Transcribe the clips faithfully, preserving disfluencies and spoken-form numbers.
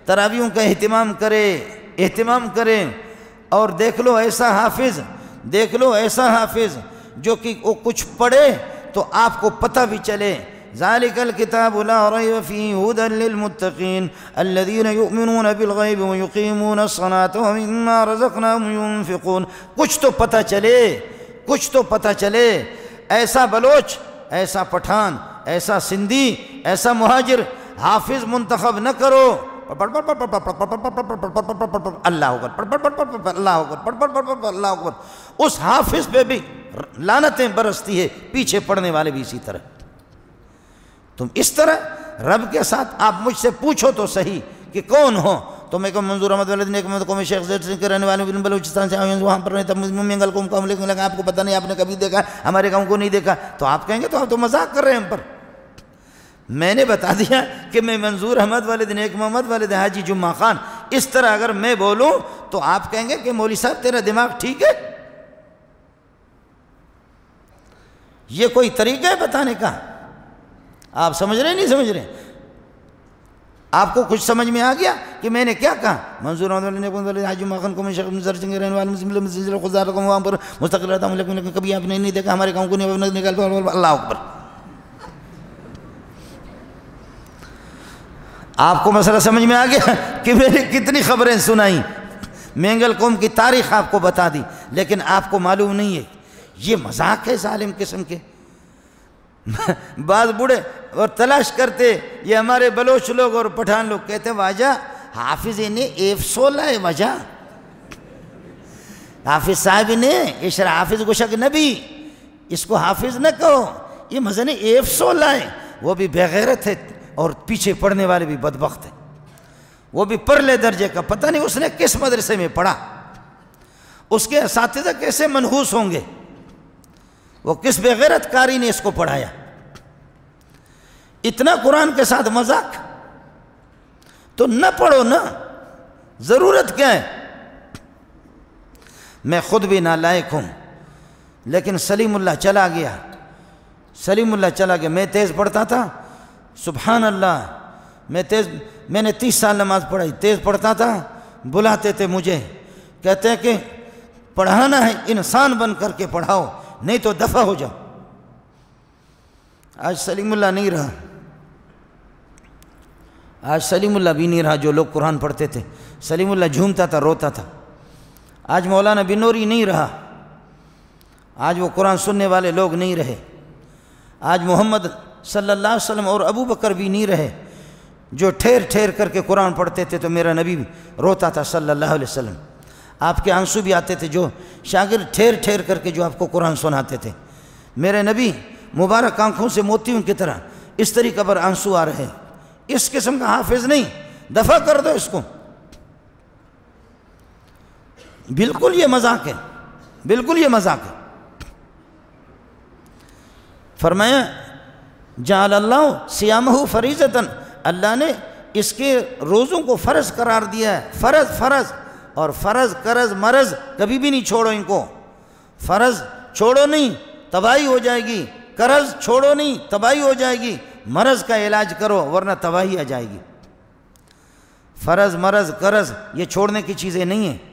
تراویحوں کا اہتمام کرے اہتمام کریں. اور دیکھ لو ایسا حافظ دیکھ لو ایسا حافظ جو کہ وہ کچھ پڑھے تو آپ کو پتہ بھی چلے. ذالک الکتاب لا ریب فیہ ھدی للمتقین الذین یؤمنون بالغیب ویقیمون الصلاۃ ومما رزقناہم ینفقون. کچھ تو پتہ چلے کچھ تو پتہ چلے. ایسا بلوچ، ایسا پٹھان، ایسا سندھی، ایسا مہاجر حافظ منتخب نہ کرو. اللہ اکبر اللہ اکبر اللہ اکبر. اس حافظ پہ بھی لعنتیں برستی ہے، پیچھے پڑھنے والے بھی اسی طرح. تم اس طرح رب کے ساتھ آپ مجھ سے پوچھو تو صحیح کہ کون ہو تو میں کہوں منظور احمد والد نیک محمد قومی شیخ زید سنگھ کے رہنے والے بلوچستان سے آئے ہیں، وہاں پر رہتا منگل قوم کا عملے لگا. آپ کو پتہ نہیں، آپ نے کبھی دیکھا، ہمارے قوم کو نہیں دیکھا. تو آپ کہیں گے تو آپ تو مذاق کر رہے ہیں ہم پر. میں نے بتا دیا کہ میں منظور احمد والد نیک محمد والد حاجی جمعہ خان، اس طرح اگر میں بولوں تو آپ کہیں گے کہ مولوی صاحب تیرا دماغ ٹھیک ہے؟ یہ کوئی طریقہ ہے بتانے کا؟ آپ سمجھ رہے ہیں نہیں سمجھ رہے؟ آپ کو کچھ سمجھ میں آ گیا کہ میں نے کیا کہا؟ منظور احمد والد نیک محمد والد حاجی جمعہ خان کو میں شیخ منظر سنگھ رہنے والے خزار کو وہاں پر مستقل رہتا ہوں، لیکن کبھی آپ نے نہیں دیکھا، ہمارے قوم کو نہیں نکال. اللہ اکبر. آپ کو مسئلہ سمجھ میں آ گیا کہ میں نے کتنی خبریں سنائیں، مینگل قوم کی تاریخ آپ کو بتا دی، لیکن آپ کو معلوم نہیں ہے. یہ مذاق ہے ظالم قسم کے. بعض بوڑھے اور تلاش کرتے، یہ ہمارے بلوچ لوگ اور پٹھان لوگ کہتے واجہ حافظ نے ایف سولہ ہے، وجہ حافظ صاحب نے اشرا حافظ گوشک نبی، اس کو حافظ نہ کہو، یہ مزہ نے ایف سولہ ہے. وہ بھی بغیرت ہے اور پیچھے پڑھنے والے بھی بدبخت ہیں. وہ بھی پرلے درجے کا، پتہ نہیں اس نے کس مدرسے میں پڑھا، اس کے اساتذہ کیسے منحوس ہوں گے، وہ کس بغیرت کاری نے اس کو پڑھایا. اتنا قرآن کے ساتھ مذاق تو نہ پڑھو نا، ضرورت کیا ہے؟ میں خود بھی نالائق ہوں، لیکن سلیم اللہ چلا گیا سلیم اللہ چلا گیا میں تیز پڑھتا تھا، سبحان اللہ. میں تیز میں نے تیس سال نماز پڑھائی، تیز پڑھتا تھا. بلاتے تھے مجھے، کہتے ہیں کہ پڑھانا ہے انسان بن کر کے پڑھاؤ، نہیں تو دفع ہو جاؤ. آج سلیم اللہ نہیں رہا، آج سلیم اللہ بھی نہیں رہا. جو لوگ قرآن پڑھتے تھے، سلیم اللہ جھومتا تھا، روتا تھا. آج مولانا بنوری نہیں رہا، آج وہ قرآن سننے والے لوگ نہیں رہے. آج محمد صلی اللہ علیہ وسلم اور ابو بکر بھی نہیں رہے، جو ٹھہر ٹھہر کر کے قرآن پڑھتے تھے. تو میرا نبی بھی روتا تھا صلی اللہ علیہ وسلم. آپ کے آنسو بھی آتے تھے، جو شاگرد ٹھہر ٹھہر کر کے جو آپ کو قرآن سناتے تھے. میرے نبی مبارک آنکھوں سے موتیوں کی طرح اس طریقے پر آنسو آ رہے. اس قسم کا حافظ نہیں، دفع کر دو اس کو. بالکل یہ مذاق ہے، بالکل یہ مذاق ہے. فرمایا جعل اللہ صیامہ فریضۃ، اللہ نے اس کے روزوں کو فرض قرار دیا ہے. فرض فرض اور فرض قرض مرض کبھی بھی نہیں چھوڑو ان کو. فرض چھوڑو نہیں تباہی ہو جائے گی، قرض چھوڑو نہیں تباہی ہو جائے گی، مرض کا علاج کرو ورنہ تباہی آ جائے گی. فرض مرض قرض یہ چھوڑنے کی چیزیں نہیں ہیں.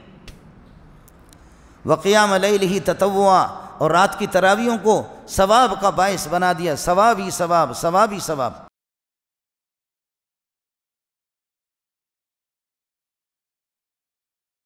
وقیام لیلہ تطوعا، اور رات کی تراویحوں کو ثواب کا باعث بنا دیا. ثواب ہی ثواب، ثواب ہی ثواب.